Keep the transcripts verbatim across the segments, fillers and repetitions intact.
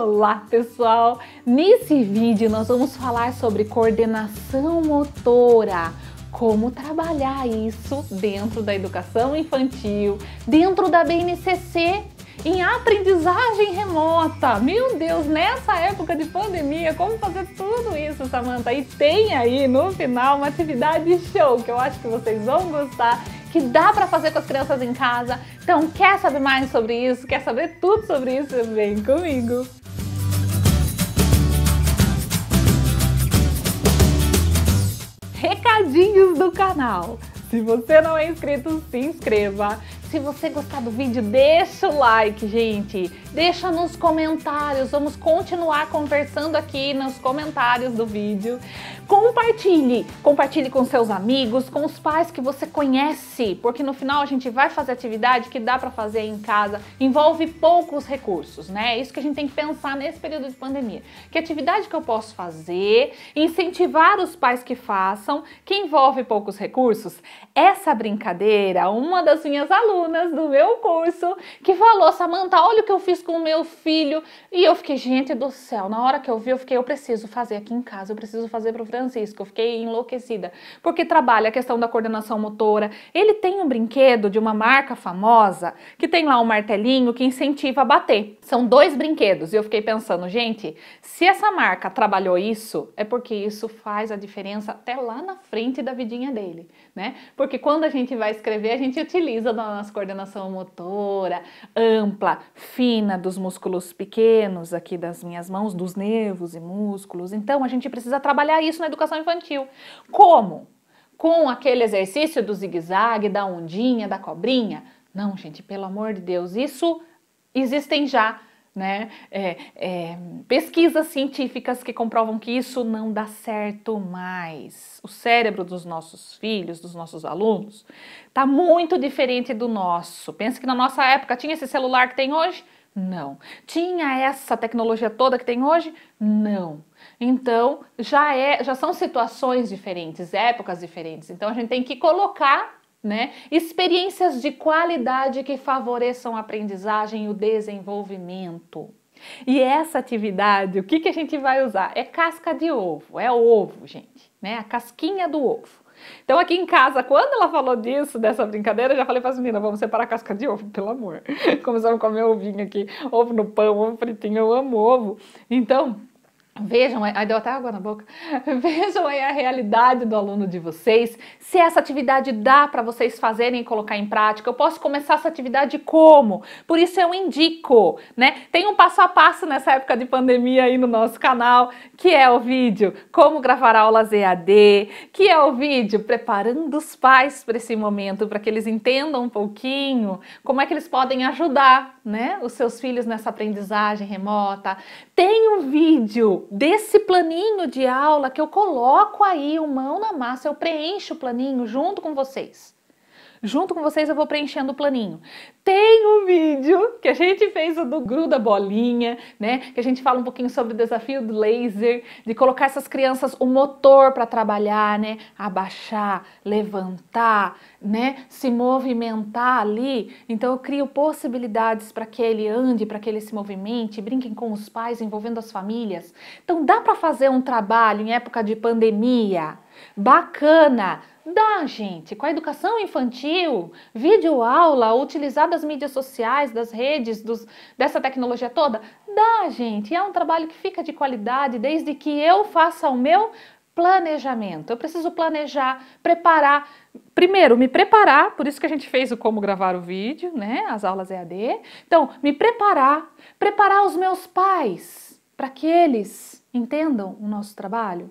Olá pessoal! Nesse vídeo nós vamos falar sobre coordenação motora, como trabalhar isso dentro da educação infantil, dentro da B N C C, em aprendizagem remota. Meu Deus, nessa época de pandemia, como fazer tudo isso, Samantha? E tem aí no final uma atividade show que eu acho que vocês vão gostar, que dá para fazer com as crianças em casa. Então, quer saber mais sobre isso? Quer saber tudo sobre isso? Vem comigo! Recadinhos do canal. Se você não é inscrito, se inscreva. Se você gostar do vídeo, deixa o like, gente. Deixa nos comentários. Vamos continuar conversando aqui nos comentários do vídeo. Compartilhe. Compartilhe com seus amigos, com os pais que você conhece, porque no final a gente vai fazer atividade que dá para fazer em casa. Envolve poucos recursos, né? É isso que a gente tem que pensar nesse período de pandemia. Que atividade que eu posso fazer, incentivar os pais que façam, que envolve poucos recursos. Essa brincadeira, uma das minhas alunas do meu curso, que falou: Samantha, olha o que eu fiz com o meu filho. E eu fiquei, gente do céu, na hora que eu vi, eu fiquei, eu preciso fazer aqui em casa, eu preciso fazer pro Francisco. Eu fiquei enlouquecida, porque trabalha a questão da coordenação motora. Ele tem um brinquedo de uma marca famosa, que tem lá um martelinho que incentiva a bater. São dois brinquedos, e eu fiquei pensando, gente, se essa marca trabalhou isso, é porque isso faz a diferença até lá na frente da vidinha dele, né? Porque quando a gente vai escrever, a gente utiliza a nossa coordenação motora ampla, fina, dos músculos pequenos aqui das minhas mãos, dos nervos e músculos. Então a gente precisa trabalhar isso na educação infantil. Como? Com aquele exercício do zigue-zague, da ondinha, da cobrinha? Não, gente, pelo amor de Deus, isso existem já, né? É, é, pesquisas científicas que comprovam que isso não dá certo mais. O cérebro dos nossos filhos, dos nossos alunos, tá muito diferente do nosso. Pensa que na nossa época tinha esse celular que tem hoje? Não. Tinha essa tecnologia toda que tem hoje? Não. Então, já, é, já são situações diferentes, épocas diferentes. Então, a gente tem que colocar, né, experiências de qualidade que favoreçam a aprendizagem e o desenvolvimento. E essa atividade, o que, que a gente vai usar? É casca de ovo, é ovo, gente, né? A casquinha do ovo. Então aqui em casa, quando ela falou disso, dessa brincadeira, eu já falei para as meninas, vamos separar a casca de ovo, pelo amor. Começamos a comer ovinho aqui, ovo no pão, ovo fritinho, eu amo ovo. Então, vejam, aí deu até água na boca, vejam aí a realidade do aluno de vocês, se essa atividade dá para vocês fazerem e colocar em prática. Eu posso começar essa atividade como? Por isso eu indico, né? Tem um passo a passo nessa época de pandemia aí no nosso canal, que é o vídeo Como Gravar Aulas E A D, que é o vídeo Preparando os Pais para esse momento, para que eles entendam um pouquinho como é que eles podem ajudar, né, os seus filhos nessa aprendizagem remota. Tem um vídeo desse planinho de aula que eu coloco aí, o mão na massa, eu preencho o planinho junto com vocês. Junto com vocês eu vou preenchendo o planinho. Tem um vídeo que a gente fez o do gruda bolinha, né? Que a gente fala um pouquinho sobre o desafio do laser, de colocar essas crianças o motor para trabalhar, né? Abaixar, levantar, né? Se movimentar ali. Então eu crio possibilidades para que ele ande, para que ele se movimente, brinquem com os pais, envolvendo as famílias. Então dá para fazer um trabalho em época de pandemia bacana. Dá, gente, com a educação infantil, videoaula, utilizar das mídias sociais, das redes, dos, dessa tecnologia toda, dá, gente, é um trabalho que fica de qualidade desde que eu faça o meu planejamento. Eu preciso planejar, preparar, primeiro me preparar, por isso que a gente fez o como gravar o vídeo, né, as aulas E A D. Então, me preparar, preparar os meus pais, para que eles entendam o nosso trabalho.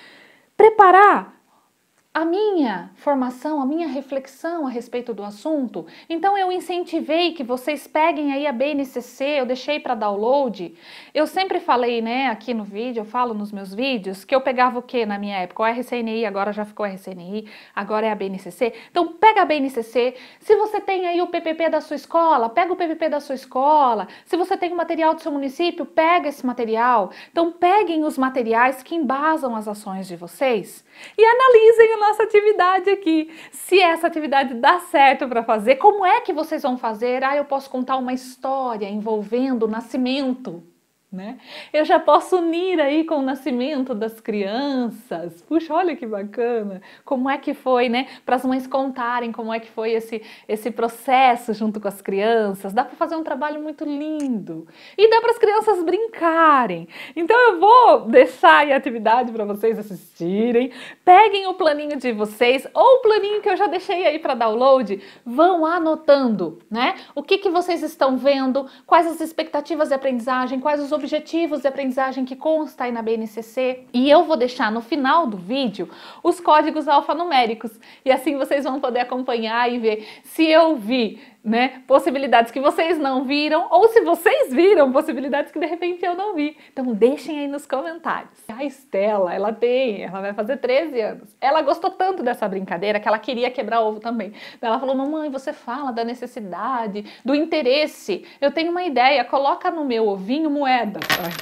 Preparar a minha formação, a minha reflexão a respeito do assunto. Então eu incentivei que vocês peguem aí a B N C C, eu deixei para download. Eu sempre falei, né, aqui no vídeo, eu falo nos meus vídeos, que eu pegava o que na minha época? O R C N I, agora já ficou R C N I, agora é a B N C C. Então pega a B N C C, se você tem aí o P P P da sua escola, pega o P P P da sua escola. Se você tem o material do seu município, pega esse material. Então peguem os materiais que embasam as ações de vocês e analisem a nossa atividade aqui. Se essa atividade dá certo para fazer, como é que vocês vão fazer? Ah, eu posso contar uma história envolvendo o nascimento né? Eu já posso unir aí com o nascimento das crianças. Puxa, olha que bacana. Como é que foi, né? Para as mães contarem como é que foi esse, esse processo junto com as crianças. Dá para fazer um trabalho muito lindo. E dá para as crianças brincarem. Então eu vou deixar aí a atividade para vocês assistirem. Peguem o planinho de vocês ou o planinho que eu já deixei aí para download. Vão anotando, né? O que que vocês estão vendo, quais as expectativas de aprendizagem, quais os objetivos de aprendizagem que consta aí na B N C C. E eu vou deixar no final do vídeo os códigos alfanuméricos. E assim vocês vão poder acompanhar e ver se eu vi, né, possibilidades que vocês não viram ou se vocês viram possibilidades que de repente eu não vi. Então deixem aí nos comentários. A Estela, ela tem, ela vai fazer treze anos. Ela gostou tanto dessa brincadeira que ela queria quebrar ovo também. Ela falou: mamãe, você fala da necessidade, do interesse. Eu tenho uma ideia, coloca no meu ovinho moedas.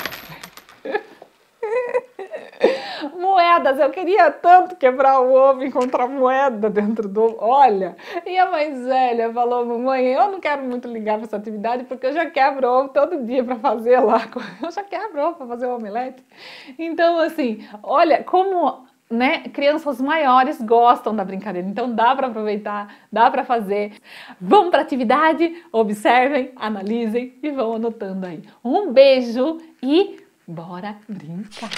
Moedas, eu queria tanto quebrar o ovo e encontrar moeda dentro do ovo. Olha, e a mais velha falou: mamãe, eu não quero muito ligar para essa atividade porque eu já quebro ovo todo dia para fazer lá. Eu já quebro ovo para fazer o omelete. Então, assim, olha como, né, crianças maiores gostam da brincadeira. Então dá para aproveitar, dá para fazer. Vamos para a atividade, observem, analisem e vão anotando aí. Um beijo e bora brincar!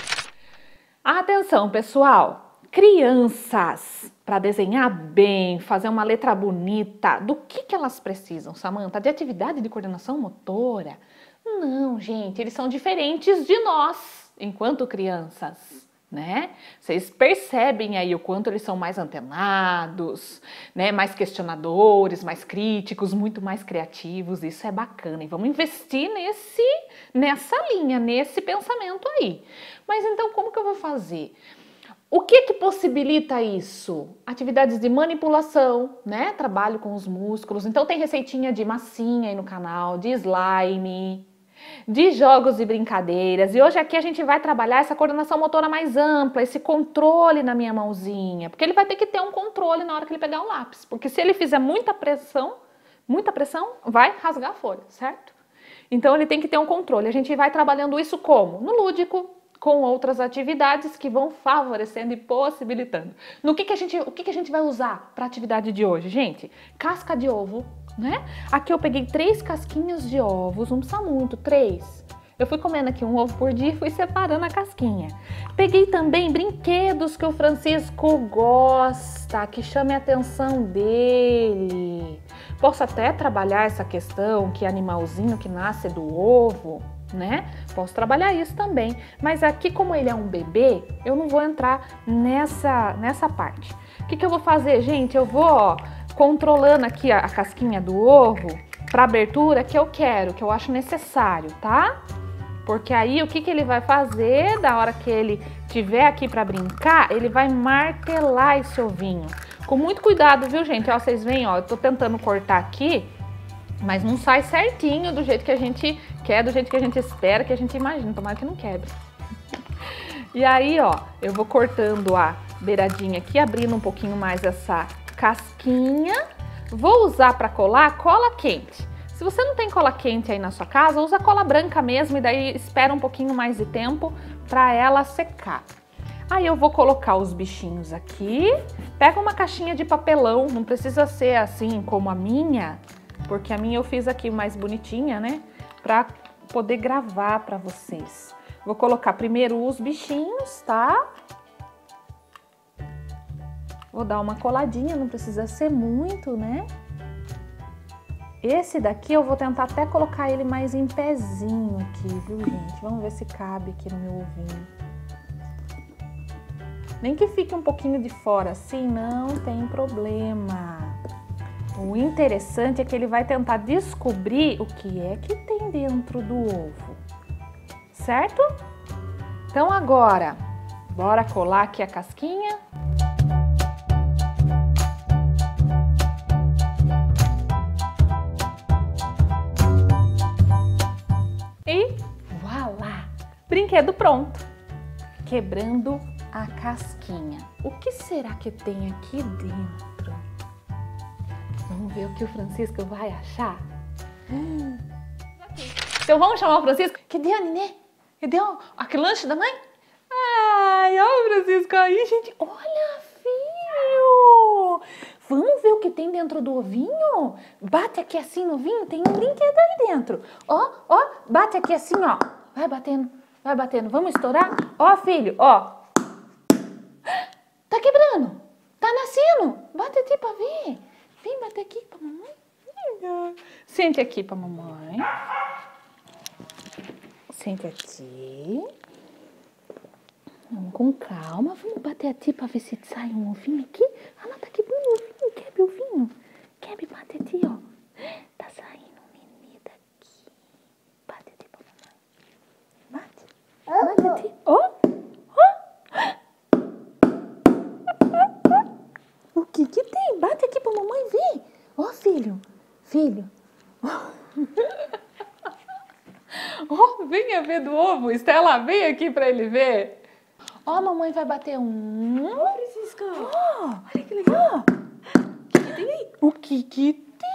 Atenção, pessoal! Crianças, para desenhar bem, fazer uma letra bonita, do que, que elas precisam, Samantha? De atividade de coordenação motora? Não, gente, eles são diferentes de nós, enquanto crianças, né? Vocês percebem aí o quanto eles são mais antenados, né? Mais questionadores, mais críticos, muito mais criativos. Isso é bacana e vamos investir nesse, nessa linha, nesse pensamento aí. Mas então como que eu vou fazer? O que que possibilita isso? Atividades de manipulação, né? Trabalho com os músculos. Então tem receitinha de massinha aí no canal, de slime, de jogos e brincadeiras. E hoje aqui a gente vai trabalhar essa coordenação motora mais ampla, esse controle na minha mãozinha. Porque ele vai ter que ter um controle na hora que ele pegar o lápis. Porque se ele fizer muita pressão, muita pressão, vai rasgar a folha, certo? Então ele tem que ter um controle. A gente vai trabalhando isso como? No lúdico, com outras atividades que vão favorecendo e possibilitando. No que que a gente, o que que a gente vai usar para a atividade de hoje, gente? Casca de ovo, né? Aqui eu peguei três casquinhas de ovos, não precisa muito, três. Eu fui comendo aqui um ovo por dia e fui separando a casquinha. Peguei também brinquedos que o Francisco gosta, que chame a atenção dele. Posso até trabalhar essa questão que animalzinho que nasce do ovo, né? Posso trabalhar isso também. Mas aqui, como ele é um bebê, eu não vou entrar nessa, nessa parte. O que que eu vou fazer, gente? Eu vou, ó, controlando aqui a, a casquinha do ovo para abertura que eu quero, que eu acho necessário, tá? Porque aí o que que ele vai fazer da hora que ele tiver aqui para brincar, ele vai martelar esse ovinho. Com muito cuidado, viu, gente? Ó, vocês veem, ó, eu tô tentando cortar aqui, mas não sai certinho do jeito que a gente quer, do jeito que a gente espera, que a gente imagina. Tomara que não quebre. E aí, ó, eu vou cortando a beiradinha aqui, abrindo um pouquinho mais essa casquinha. Vou usar para colar cola quente. Se você não tem cola quente aí na sua casa, usa cola branca mesmo e daí espera um pouquinho mais de tempo para ela secar. Aí eu vou colocar os bichinhos aqui. Pega uma caixinha de papelão, não precisa ser assim como a minha, porque a minha eu fiz aqui mais bonitinha, né? Para poder gravar para vocês. Vou colocar primeiro os bichinhos, tá? Vou dar uma coladinha, não precisa ser muito, né? Esse daqui eu vou tentar até colocar ele mais em pezinho aqui, viu, gente? Vamos ver se cabe aqui no meu ovinho. Nem que fique um pouquinho de fora assim, não tem problema. O interessante é que ele vai tentar descobrir o que é que tem dentro do ovo, certo? Então agora, bora colar aqui a casquinha. E voilá! Brinquedo pronto! Quebrando a casquinha. O que será que tem aqui dentro? Vamos ver o que o Francisco vai achar? Hum. Então vamos chamar o Francisco? Cadê a Nenê? Cadê o, aquele lanche da mãe? Ai, olha o Francisco aí, gente. Olha, filho. Vamos ver o que tem dentro do ovinho? Bate aqui assim no ovinho, tem um brinquedo aí dentro. Ó, ó, bate aqui assim, ó. Vai batendo, vai batendo. Vamos estourar? Ó, filho, ó. Tá quebrando. Tá nascendo. Bate aqui pra ver. Vem bater aqui pra mamãe. Sente aqui pra mamãe. Sente aqui. Vamos com calma. Vamos bater aqui pra ver se sai um ovinho aqui. Ah, não, tá quebrando o ovinho. Quebre o ovinho. Quebre, bate aqui, ó. Tá saindo um nenê daqui. Bate aqui pra mamãe. Bate. Bate aqui. Ó. O que que tem? Bate aqui pra mamãe ver. Ó, filho. Filho. Ó, venha ver do ovo. Estela, vem aqui pra ele ver. Ó, a mamãe vai bater um. Ó, Francisco. Ó, Olha que legal. O que que tem aí? O que que tem?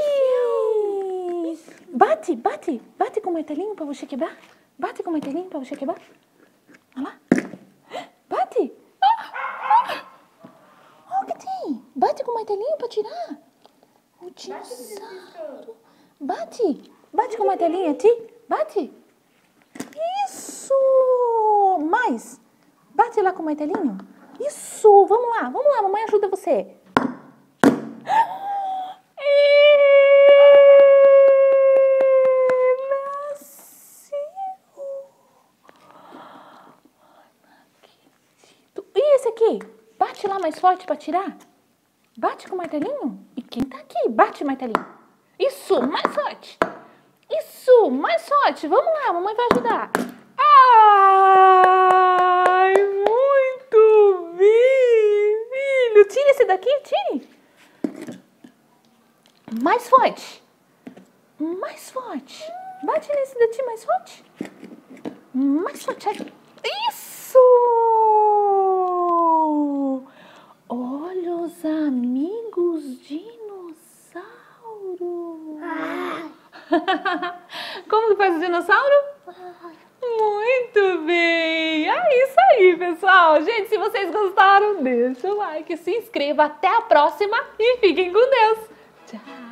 Bate, bate. Bate com o martelinho pra você quebrar. Bate com o martelinho pra você quebrar. Olha lá. Bate. Ó, o que tem? Bate com o martelinho pra tirar. O dinossauro. Bate. Bate com o martelinho, Ti. Bate. Isso. Mais. Bate lá com o martelinho. Isso. Vamos lá, vamos lá. Mamãe ajuda você. Nasceu. E esse aqui? Bate lá mais forte pra tirar. Bate com o martelinho. E quem tá aqui? Bate o martelinho. Isso, mais forte. Isso, mais forte. Vamos lá, mamãe vai ajudar. Ai, muito bem, filho. Tira esse daqui, tire. Mais forte. Mais forte. Bate nesse daqui mais forte. Mais forte. Isso. Olha os amigos dinossauros. Como que faz o dinossauro? Muito bem! É isso aí, pessoal! Gente, se vocês gostaram, deixa o like, se inscreva. Até a próxima e fiquem com Deus! Tchau!